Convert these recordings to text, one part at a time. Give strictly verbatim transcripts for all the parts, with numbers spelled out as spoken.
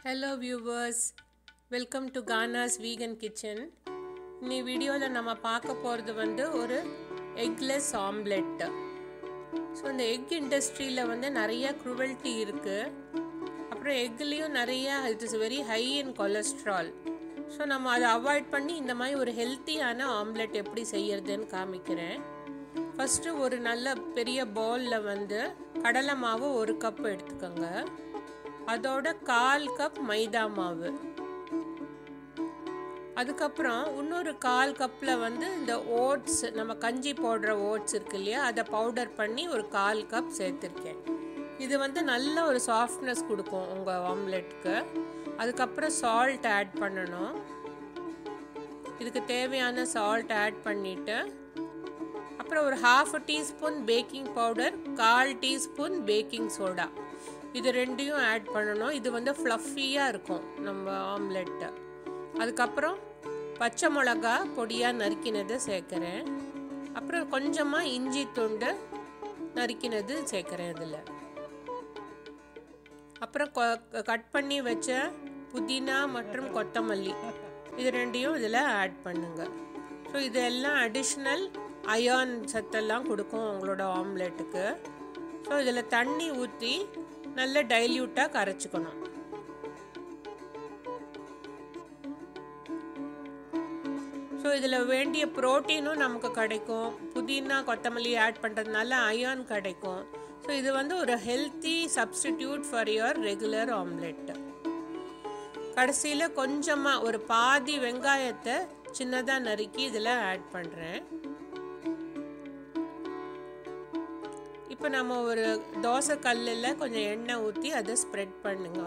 Hello viewers, welcome to Ghana's Vegan Kitchen. In video la nama paaka poradhu vandu oru eggless omelette. So in the egg industry la vandu nariya cruelty irukku. Appo egg liyum nariya it is very high in cholesterol. So nama adha avoid panni indha mai oru healthy ana omelette eppadi seiyradhunu kaamikiren. First oru nalla periya bowl la vandu kadala maavu one cup eduthukanga. அதோட கால் cup மைதா மாவு, அதுக்கப்புறம் இன்னொரு கால் கப்பில் வந்து இந்த oats, நம்ம கஞ்சி போடுற ஓட்ஸ் இருக்கு இல்லையா, அதை பவுடர் பண்ணி ஒரு கால் கப் சேர்த்துருக்கேன். இது வந்து நல்ல ஒரு சாஃப்ட்னஸ் கொடுக்கும் உங்கள் ஆம்லெட்டுக்கு. அதுக்கப்புறம் சால்ட் ஆட் பண்ணணும். இதுக்கு தேவையான சால்ட் ஆட் பண்ணிவிட்டு அப்புறம் ஒரு ஹாஃப் டீஸ்பூன் பேக்கிங் பவுடர், கால் டீஸ்பூன் பேக்கிங் சோடா, இது ரெண்டையும் ஆட் பண்ணணும். இது வந்து ஃப்ளஃபியாக இருக்கும் நம்ம ஆம்லெட்டு. அதுக்கப்புறம் பச்சை மிளகா பொடியாக நறுக்கினதை சேர்க்குறேன். அப்புறம் கொஞ்சமாக இஞ்சி துண்டு நறுக்கினது சேர்க்குறேன் இதில். அப்புறம் கட் பண்ணி வச்ச புதினா மற்றும் கொத்தமல்லி இது ரெண்டையும் இதில் ஆட் பண்ணுங்க. ஸோ இதெல்லாம் அடிஷ்னல் அயான் சத்தெல்லாம் கொடுக்கும் உங்களோட ஆம்லெட்டுக்கு. ஸோ இதில் தண்ணி ஊற்றி நல்ல டைல்யூட்டாக கரைச்சிக்கணும். ஸோ இதில் வேண்டிய ப்ரோட்டீனும் நமக்கு கிடைக்கும். புதினா கொத்தமல்லி ஆட் பண்ணுறதுனால அயான் கிடைக்கும். ஸோ இது வந்து ஒரு healthy substitute for your regular omelette. கடைசியில் கொஞ்சமாக ஒரு பாதி வெங்காயத்தை சின்னதாக நறுக்கி இதில் ஆட் பண்ணுறேன். இப்போ நம்ம ஒரு தோசை கல்லில் கொஞ்சம் எண்ணெய் ஊற்றி அதை ஸ்ப்ரெட் பண்ணுங்க.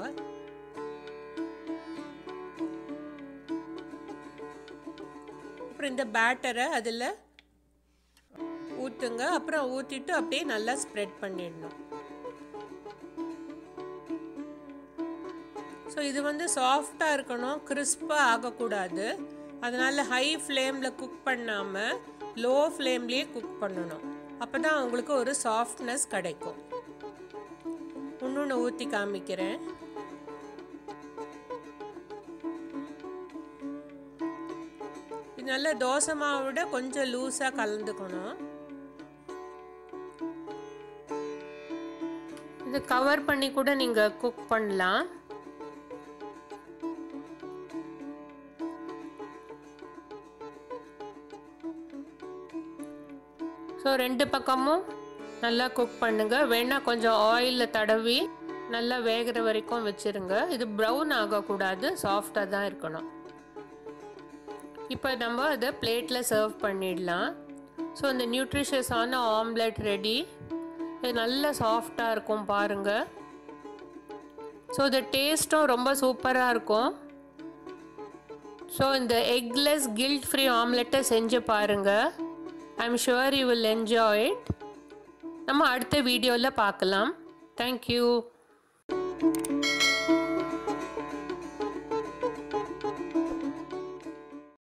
அப்புறம் இந்த பேட்டரை அதில் ஊற்றுங்க. அப்புறம் ஊற்றிட்டு அப்படியே நல்லா ஸ்ப்ரெட் பண்ணிடணும். ஸோ இது வந்து சாஃப்டாக இருக்கணும், கிறிஸ்பாக ஆகக்கூடாது. அதனால் ஹை ஃப்ளேமில் குக் பண்ணாமல் லோ ஃப்ளேம்லேயே குக் பண்ணணும். அப்போ தான் உங்களுக்கு ஒரு சாஃப்ட்னஸ் கிடைக்கும். இன்னொன்று ஊற்றி காமிக்கிறேன். இது நல்ல தோசை மாவோட கொஞ்சம் லூஸாக கலந்துக்கணும். இது கவர் பண்ணி கூட நீங்கள் குக் பண்ணலாம். ஸோ ரெண்டு பக்கமும் நல்லா குக் பண்ணுங்கள். வேணால் கொஞ்சம் ஆயிலில் தடவி நல்லா வேகிற வரைக்கும் வச்சுருங்க. இது ப்ரௌன் ஆகக்கூடாது, சாஃப்டாக தான் இருக்கணும். இப்போ நம்ம அதை பிளேட்டில் சர்வ் பண்ணிடலாம். ஸோ இந்த நியூட்ரிஷியஸான ஆம்லெட் ரெடி. இது நல்லா சாஃப்டாக இருக்கும் பாருங்கள். ஸோ இந்த டேஸ்ட்டும் ரொம்ப சூப்பராக இருக்கும். ஸோ இந்த எக்லெஸ் கில்ட் ஃப்ரீ ஆம்லெட்டை செஞ்சு பாருங்கள். I'm sure you will enjoy it. நம்ம அடுத்த வீடியோவில் பார்க்கலாம். Thank you.